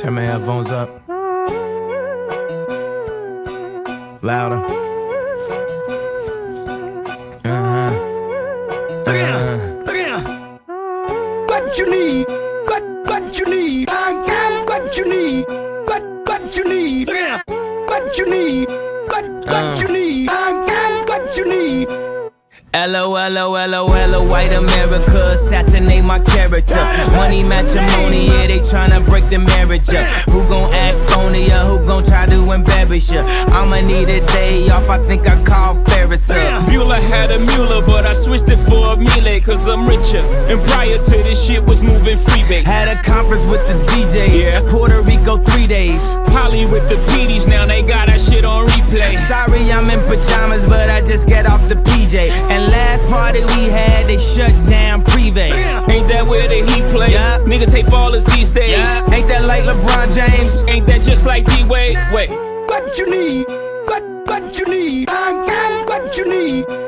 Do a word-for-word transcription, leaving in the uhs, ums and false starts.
Turn my headphones up. Louder. Uh-huh. Uh-huh. What you need? What what you need? I got what you need. What what you need? What you need? What what you need? I got what you need. L O L O L O L O, white America, assassinate my character. Money matrimony, yeah, they tryna break the marriage up. Who gon' act phony ya? Who gon' try to embarrass ya? I'ma need a day off, I think I call Ferris up. Bueller had a Mueller, but I switched it for a Miele, cause I'm richer. And prior to this shit was moving freebase. Had a conference with the D Js, Yeah. Puerto Rico three days. Polly with the P Ds, now they got that shit on replay. Sorry I'm in pajamas, but I just get off the P J. And last party we had, they shut down Privé. Ain't that where the Heat play? Yeah. Niggas hate ballers these days. Yeah. Ain't that like LeBron James? Ain't that just like D-Wade? Wait. What you need? What what you need? I got what you need.